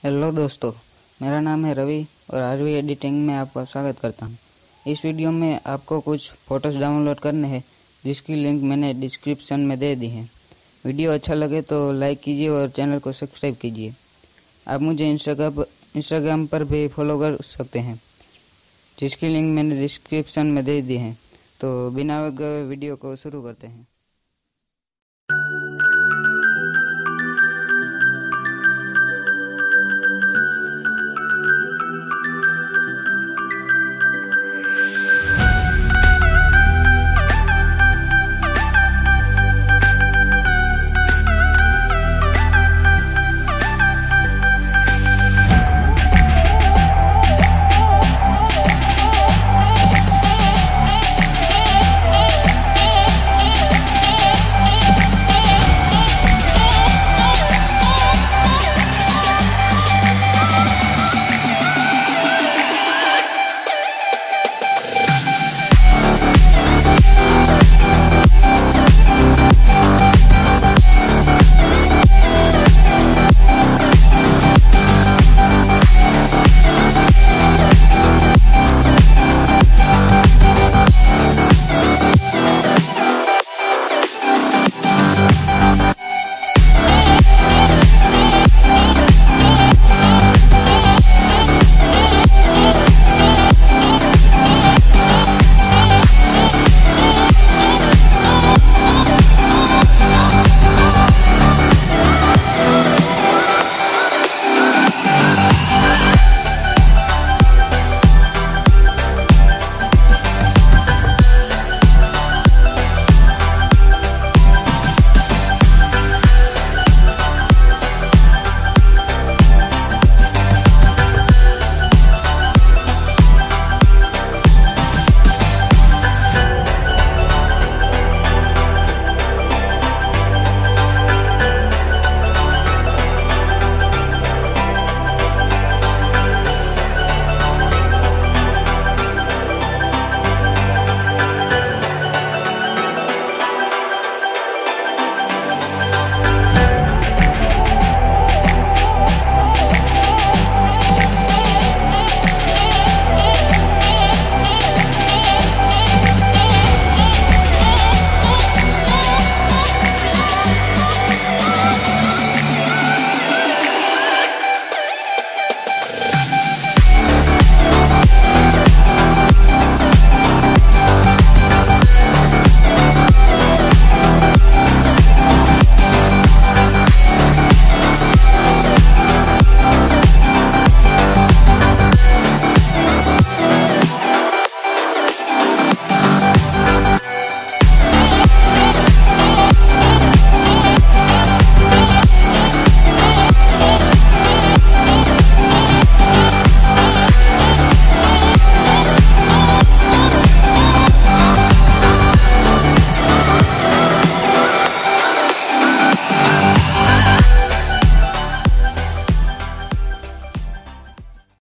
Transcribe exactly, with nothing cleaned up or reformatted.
Hello दोस्तों, मेरा नाम है रवि और रावी एडिटिंग में आपका स्वागत करता हूँ। इस वीडियो में आपको कुछ फ़ोटोज़ डाउनलोड करने हैं जिसकी लिंक मैंने डिस्क्रिप्शन में दे दी है। वीडियो अच्छा लगे तो लाइक कीजिए और चैनल को सब्सक्राइब कीजिए। आप मुझे इंस्टाग्राम इंस्टाग्राम पर भी फॉलो कर सकते हैं जिसकी लिंक मैंने डिस्क्रिप्शन में दे दी है। तो बिना वक्त गए वीडियो को शुरू करते हैं।